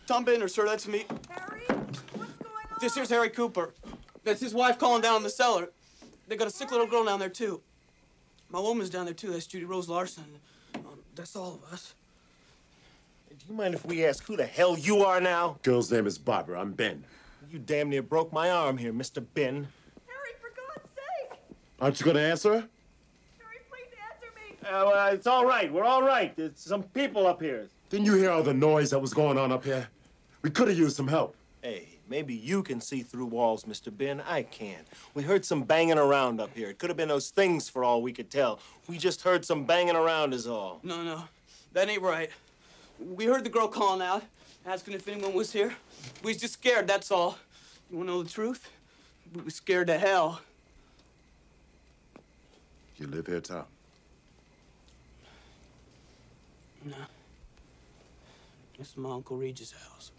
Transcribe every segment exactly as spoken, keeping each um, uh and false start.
Tom Binder, sir, that's me. Harry, what's going on? This here's Harry Cooper. That's his wife calling down in the cellar. They got a sick little girl down there, too. My woman's down there, too. That's Judy Rose Larson. Um, that's all of us. Do you mind if we ask who the hell you are now? Girl's name is Barbara. I'm Ben. You damn near broke my arm here, Mister Ben. Harry, for God's sake! Aren't you gonna answer her? Harry, please answer me! Uh, well, it's all right. We're all right. There's some people up here. Didn't you hear all the noise that was going on up here? We could have used some help. Hey, maybe you can see through walls, Mister Ben. I can't. We heard some banging around up here. It could have been those things for all we could tell. We just heard some banging around is all. No, no, that ain't right. We heard the girl calling out, asking if anyone was here. We was just scared, that's all. You wanna know the truth? We was scared to hell. You live here, Tom? No. It's my Uncle Regis' house.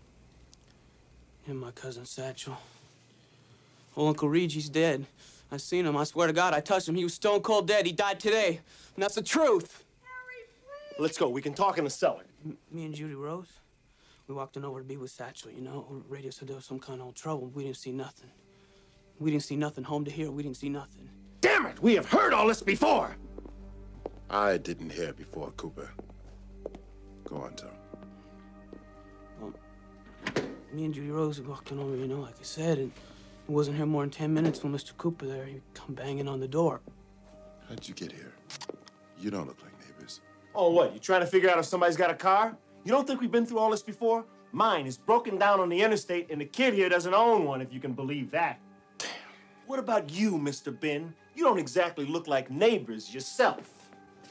And my cousin Satchel. Old Uncle Regis dead. I seen him. I swear to God, I touched him. He was stone cold dead. He died today. And that's the truth. Harry, please! Let's go. We can talk in the cellar. M me and Judy Rose, we walked in over to be with Satchel, you know. Radio said there was some kind of old trouble. We didn't see nothing. We didn't see nothing. Home to here, we didn't see nothing. Damn it! We have heard all this before! I didn't hear before, Cooper. Go on, Tom. Well, me and Judy Rose, we walked in over, you know, like I said, and we wasn't here more than ten minutes when Mister Cooper there, he come banging on the door. How'd you get here? You don't look like neighbors. Oh, what? You trying to figure out if somebody's got a car? You don't think we've been through all this before? Mine is broken down on the interstate, and the kid here doesn't own one, if you can believe that. Damn. What about you, Mister Ben? You don't exactly look like neighbors yourself.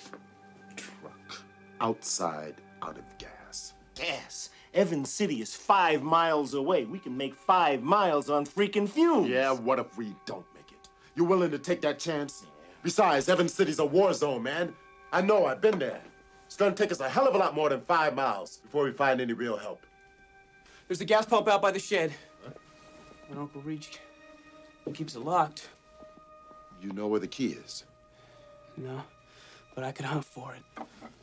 Truck. Outside, out of gas. Gas? Evans City is five miles away. We can make five miles on freaking fumes. Yeah, what if we don't make it? You willing to take that chance? Besides, Evans City's a war zone, man. I know, I've been there. It's gonna take us a hell of a lot more than five miles before we find any real help. There's a gas pump out by the shed. Huh? And Uncle Regis, he keeps it locked. You know where the key is? No, but I could hunt for it.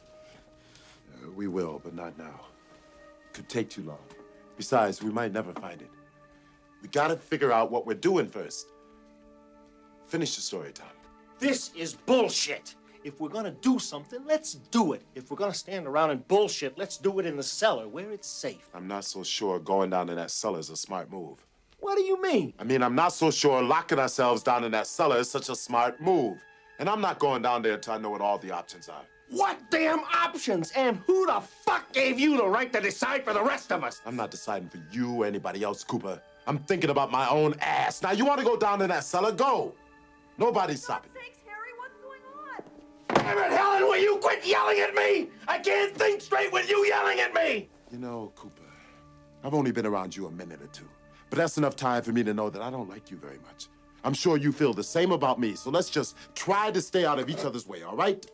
Uh, we will, but not now. Could take too long. Besides, we might never find it. We gotta figure out what we're doing first. Finish the story, Tom. This is bullshit. If we're gonna do something, let's do it. If we're gonna stand around and bullshit, let's do it in the cellar where it's safe. I'm not so sure going down in that cellar is a smart move. What do you mean? I mean, I'm not so sure locking ourselves down in that cellar is such a smart move. And I'm not going down there until I know what all the options are. What damn options? And who the fuck gave you the right to decide for the rest of us? I'm not deciding for you or anybody else, Cooper. I'm thinking about my own ass. Now, you want to go down in that cellar? Go. Nobody's stopping you. Sakes, Harry, what's going on? Damn it, Helen, will you quit yelling at me? I can't think straight with you yelling at me. You know, Cooper, I've only been around you a minute or two, but that's enough time for me to know that I don't like you very much. I'm sure you feel the same about me, so let's just try to stay out of each other's way, all right?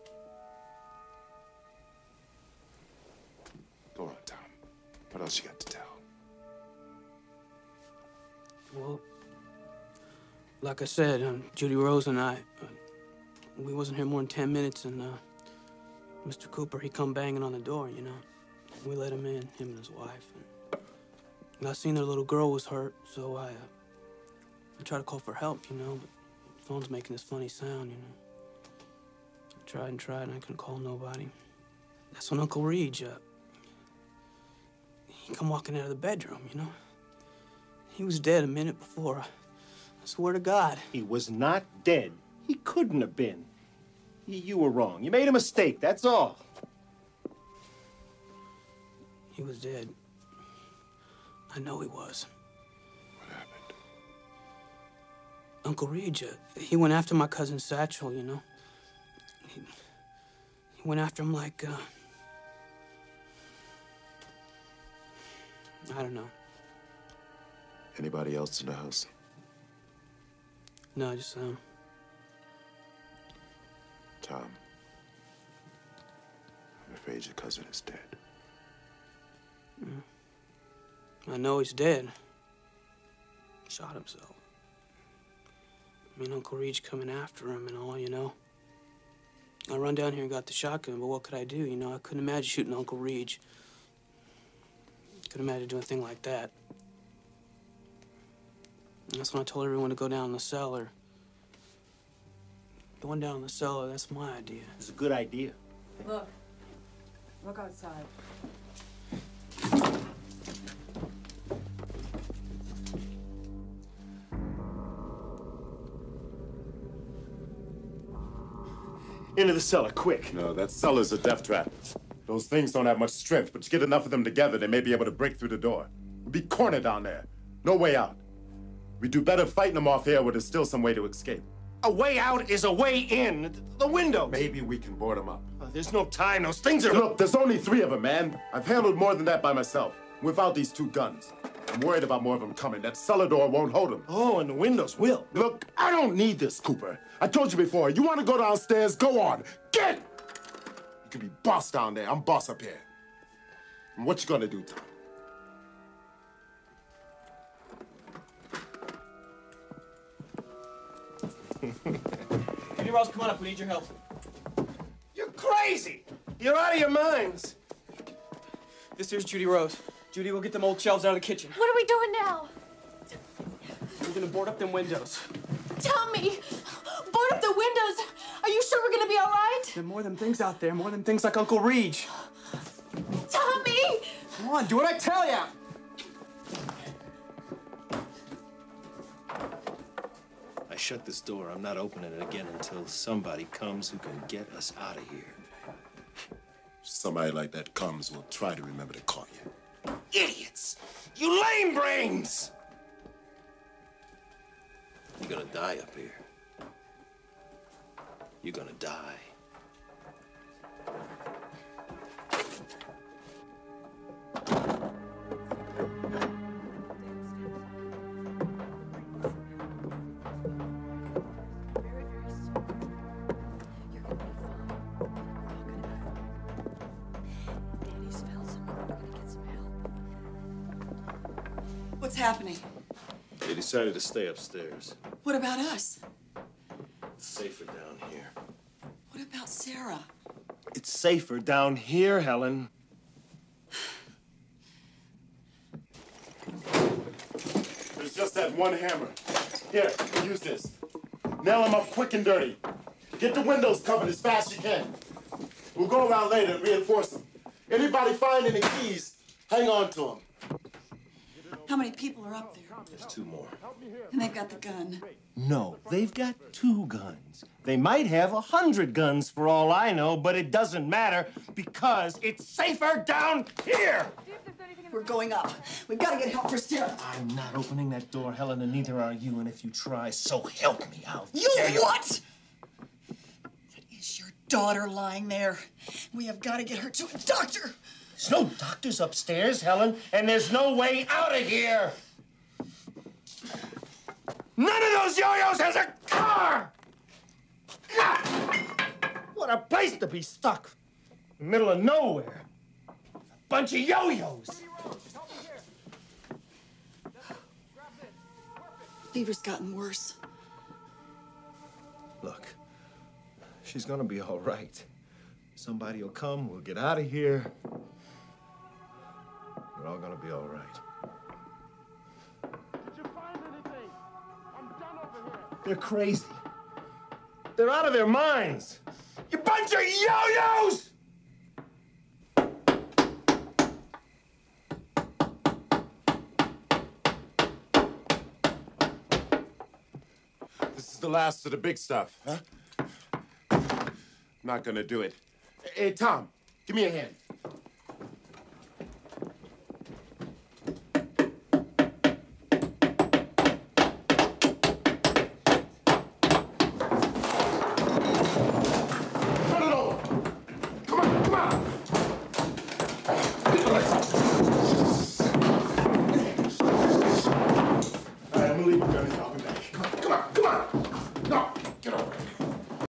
Go on, Tom. What else you got to tell? Well, like I said, um, Judy Rose and I, uh, we wasn't here more than ten minutes, and uh, Mister Cooper, he come banging on the door, you know. We let him in, him and his wife. And, and I seen their little girl was hurt, so I, uh, I tried to call for help, you know, but the phone's making this funny sound, you know. I tried and tried, and I couldn't call nobody. That's when Uncle Reg, uh, he come walking out of the bedroom, you know. He was dead a minute before. I, I swear to God. He was not dead. He couldn't have been. You, you were wrong. You made a mistake, that's all. He was dead. I know he was. What happened? Uncle Reg, uh, he went after my cousin Satchel, you know. He, he went after him like, uh... I don't know. Anybody else in the house? No, just, um... Tom, I'm afraid your cousin is dead. Mm. I know he's dead. Shot himself. I mean, Uncle Reg coming after him and all, you know. I run down here and got the shotgun, but what could I do? You know, I couldn't imagine shooting Uncle Reg. Couldn't imagine doing a thing like that. And that's when I told everyone to go down in the cellar. Going down in the cellar, that's my idea. It's a good idea. Look. Look outside. Into the cellar, quick. No, that cellar's a death trap. Those things don't have much strength, but you get enough of them together, they may be able to break through the door. We'll be cornered down there. No way out. We do better fighting them off here where there's still some way to escape. A way out is a way in. The window. Maybe we can board them up. Oh, there's no time. Those things are... Look, there's only three of them, man. I've handled more than that by myself. Without these two guns. I'm worried about more of them coming. That cellar door won't hold them. Oh, and the windows will. Look, I don't need this, Cooper. I told you before, you want to go downstairs, go on. Get! You can be boss down there. I'm boss up here. And what you gonna do, Tom? Judy Rose, come on up. We need your help. You're crazy. You're out of your minds. This here's Judy Rose. Judy, we'll get them old shelves out of the kitchen. What are we doing now? We're gonna board up them windows. Tommy! Board up the windows! Are you sure we're gonna be all right? There are more than things out there. More than things like Uncle Reg. Tommy! Come on, do what I tell ya! I shut this door. I'm not opening it again until somebody comes who can get us out of here. Somebody like that comes, will try to remember to call you. Idiots! You lame brains! You're gonna die up here. You're gonna die. What's happening? They decided to stay upstairs. What about us? It's safer down here. What about Sarah? It's safer down here, Helen. There's just that one hammer. Here, use this. Nail them up quick and dirty. Get the windows covered as fast as you can. We'll go around later and reinforce them. Anybody find any keys, hang on to them. How many people are up there? There's two more. And they've got the gun. No, they've got two guns. They might have a hundred guns for all I know, but it doesn't matter because it's safer down here! We're going up. We've got to get help for Sarah. I'm not opening that door, Helen, and neither are you. And if you try, so help me out. You what? That is your daughter lying there. We have got to get her to a doctor. There's no doctors upstairs, Helen, and there's no way out of here. None of those yo-yos has a car! What a place to be stuck. In the middle of nowhere. A bunch of yo-yos. Fever's gotten worse. Look, she's gonna be all right. Somebody will come, we'll get out of here. We're all gonna be all right. Did you find anything? I'm done over here. They're crazy. They're out of their minds. You bunch of yo-yos! This is the last of the big stuff, huh? Not gonna do it. Hey, Tom, give me a hand.